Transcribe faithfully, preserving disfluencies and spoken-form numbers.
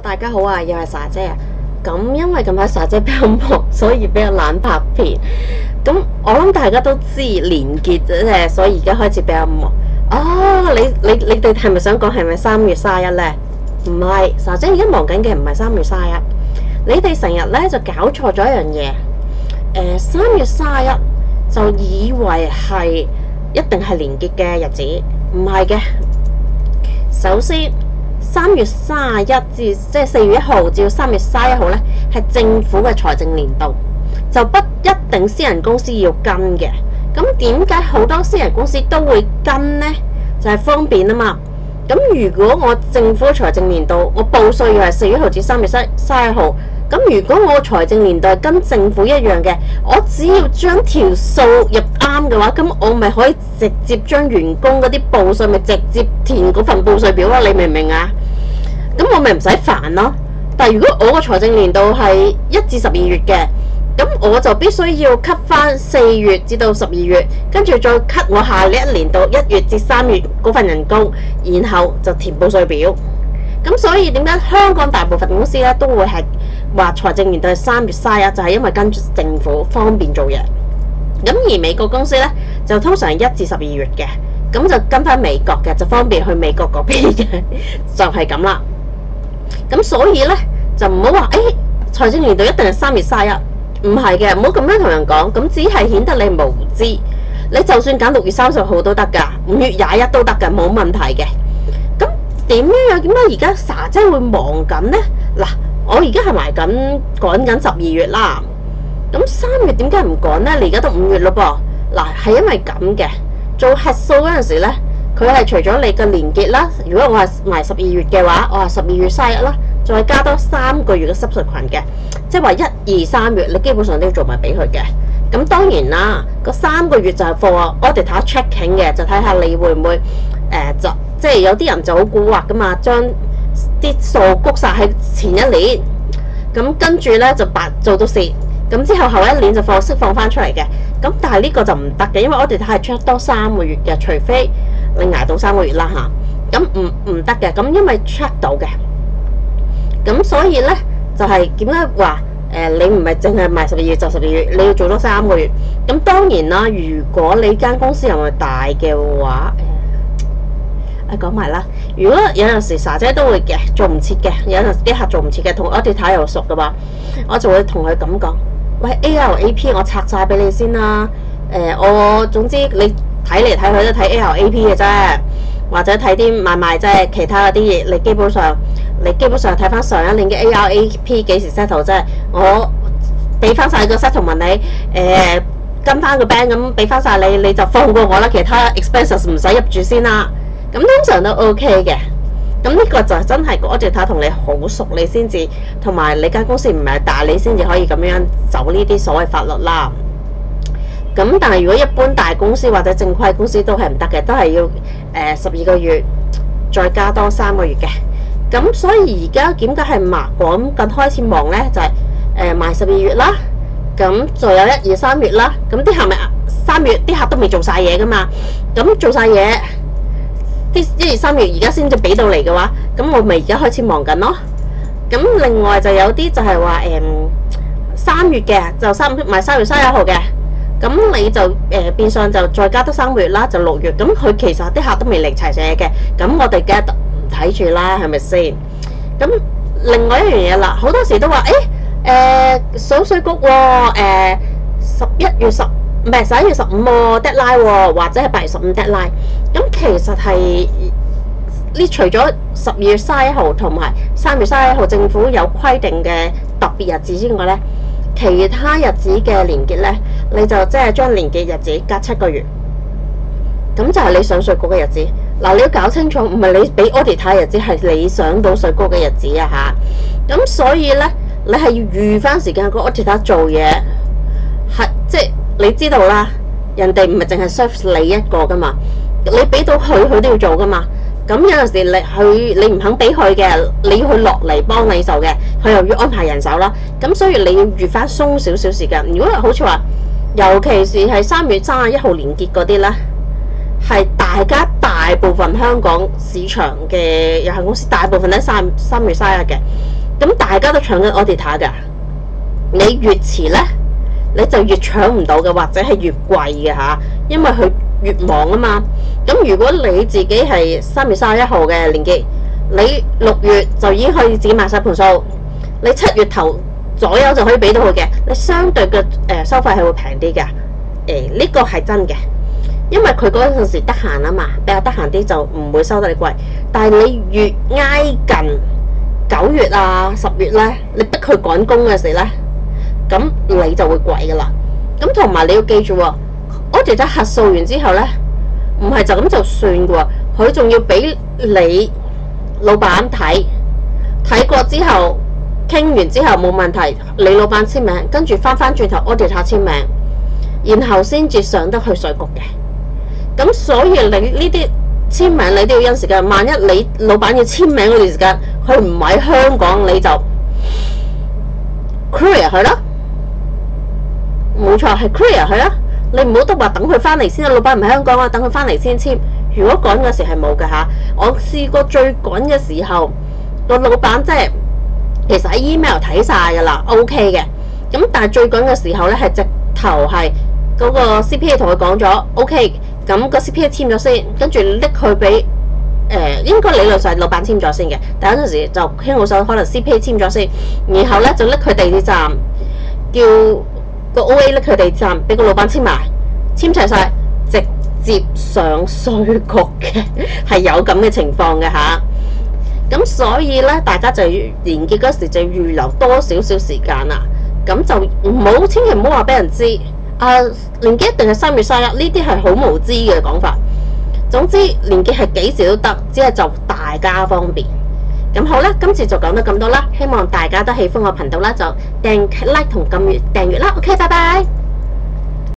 大家好啊，又係莎姐啊。咁因為近排莎姐比較忙，所以比較懶拍片。咁我諗大家都知年結誒，所以而家開始比較忙。哦，你你你哋係咪想講係咪三月卅一呢？唔係，莎姐而家忙緊嘅唔係三月卅一。你哋成日咧就搞錯咗一樣嘢。誒、呃，三月卅一就以為係一定係年結嘅日子，唔係嘅。首先，三月卅一至即係四月一號至到三月卅一號咧，係政府嘅財政年度，就不一定私人公司要跟嘅。咁點解好多私人公司都會跟呢？就係、是、方便啊嘛。咁如果我政府嘅財政年度，我報稅要係四月一號至三月卅一號，咁如果我財政年度係跟政府一樣嘅，我只要將條數入啱嘅話，咁我咪可以直接將員工嗰啲報稅咪直接填嗰份報稅表咯，你明唔明啊？咁我咪唔使煩咯。但係如果我個財政年度係一至十二月嘅，咁我就必須要 cut 翻四月至到十二月，跟住再 cut 我下呢一年度一月至三月嗰份人工，然後就填報稅表。咁所以點解香港大部分公司咧都會係話財政年度係三月卅一，就係因為跟住政府方便做嘢。咁而美國公司咧就通常係一至十二月嘅，咁就跟翻美國嘅，就方便去美國嗰邊嘅，就係咁啦。咁所以咧就唔好話誒財政年度一定係三月卅一，唔係嘅，唔好咁樣同人講，咁只係顯得你無知。你就算揀六月三十號都得㗎，五月廿一都得㗎，冇問題嘅。咁點樣？點解而家莎姐會忙緊呢？嗱，我而家係埋緊趕緊十二月啦。咁三月點解唔趕呢？你而家都五月咯噃。嗱，係因為咁嘅，做核數嗰陣時咧，佢係除咗你嘅年結啦，如果我係埋十二月嘅話，我係十二月卅一啦，再加多三個月嘅濕稅群嘅，即係話一二三月你基本上都要做埋俾佢嘅。咁當然啦，嗰三個月就係 for auditor checking 嘅，就睇下你會唔會誒、呃、就即係有啲人就好蠱惑噶嘛，將啲數谷晒喺前一年，咁跟住咧就白做到蝕，咁之後後一年就放釋放翻出嚟嘅。咁但係呢個就唔得嘅，因為我哋係 check 多三個月嘅，除非你捱到三個月啦嚇，咁唔唔得嘅。咁因為 check 到嘅，咁所以咧就係點解話誒你唔係淨係賣十二月就十二月，你要做多三個月。咁當然啦，如果你間公司又係大嘅話，誒誒講埋啦。如果有陣時莎姐都會嘅做唔切嘅，有陣時啲客做唔切嘅，同我哋睇又熟嘅話，我就會同佢咁講。喂 ，A L A P 我拆晒俾你先啦。誒、呃，我總之你睇嚟睇去都睇 A L A P 嘅啫，或者睇啲買賣啫，其他嗰啲嘢你基本上你基本上睇翻上一年嘅 A L A P 幾時 settle 啫。我俾翻晒個 settlement 你，誒、呃、跟翻個 bank 咁俾翻晒你，你就放過我啦。其他 expenses 唔使入住先啦。咁通常都 OK 嘅。咁呢個就真係個 auditor 同你好熟，你先至同埋你間公司唔係大，你先至可以咁樣走呢啲所謂法律啦。咁但係如果一般大公司或者正規公司都係唔得嘅，都係要誒十二個月再加多三個月嘅。咁所以而家點解係麻趕緊開始忙呢？就係誒賣十二月啦，咁仲有一二三月啦。咁啲客咪三月啲客都未做晒嘢噶嘛，咁做晒嘢。啲一二三月而家先至俾到嚟嘅話，咁我咪而家開始忙緊咯。咁另外就有啲就係話誒三月嘅就三賣三月卅一號嘅，咁你就誒、呃、變相就再加多三個月啦，就六月。咁佢其實啲客都未嚟齊寫嘅，咁我哋梗係唔睇住啦，係咪先？咁另外一樣嘢啦，好多時都話誒誒數稅局喎，誒十一月十。唔係十一月十五喎 deadline 喎，或者係八月十五 deadline。咁其實係呢，除咗十二月卅一號同埋三月卅一號政府有規定嘅特別日子之外咧，其他日子嘅年結咧，你就即係將年結日子隔七個月，咁就係你上稅局嘅日子。嗱，你要搞清楚，唔係你俾 auditor 日子，係你上到稅局嘅日子啊嚇。咁所以咧，你係要預翻時間個 auditor 做嘢，係即係。你知道啦，人哋唔係淨係 serve 你一個噶嘛，你俾到佢，佢都要做噶嘛。咁有陣時你佢你唔肯俾佢嘅，你要去落嚟幫你做嘅，佢又要安排人手啦。咁所以你要預翻鬆少少時間。如果好似話，尤其是係三月三十一號年結嗰啲咧，係大家大部分香港市場嘅有限公司，大部分都係三三月卅一嘅。 咁大家都搶緊 auditor 㗎，你越遲咧，你就越搶唔到嘅，或者係越貴嘅嚇，因為佢越忙啊嘛。咁如果你自己係三月三十一號嘅年結，你六月就已經可以自己買晒盤數，你七月頭左右就可以俾到佢嘅，你相對嘅誒收費係會平啲嘅。誒呢個係真嘅，因為佢嗰陣時得閒啊嘛，比較得閒啲就唔會收得你貴。但係你越挨近九月啊、十月咧，你逼佢趕工嘅時咧，咁你就會貴噶啦。咁同埋你要記住喎，我哋喺核數完之後咧，唔係就咁就算嘅喎，佢仲要俾你老闆睇，睇過之後傾完之後冇問題，你老闆簽名，跟住翻翻轉頭 auditor 簽名，然後先至上得去稅局嘅。咁所以你呢啲簽名你都要因時間，萬一你老闆要簽名嗰段時間，佢唔喺香港，你就 clear 佢啦。冇錯，係 clear 佢啦。你唔好都話等佢翻嚟先，老闆唔喺香港啊，等佢翻嚟先簽。如果趕嘅時係冇嘅嚇，我試過最趕嘅時候，個老闆即係其實喺 email 睇晒㗎啦 ，OK 嘅。咁但係最趕嘅時候咧，係直頭係嗰個 C P A 同佢講咗 OK， 咁個 C P A 簽咗先，跟住拎佢俾誒，應該理論上係老闆簽咗先嘅。但嗰陣時就傾好手，可能 C P A 簽咗先，然後咧就拎佢地鐵站，叫個 O A 拎佢地鐵站，俾個老闆簽埋，簽齊晒，直接上稅局嘅，係有咁嘅情況嘅嚇。咁所以咧，大家就要年結嗰時就要預留多少少時間啦。咁就唔好，千祈唔好話俾人知。啊，年結一定係三月三十一，呢啲係好無知嘅講法。總之年結係幾時都得，只係就大家方便。咁好啦，今次就講到咁多啦。希望大家都喜歡我頻道啦，就訂 like 同撳閱訂閱啦。OK，拜拜。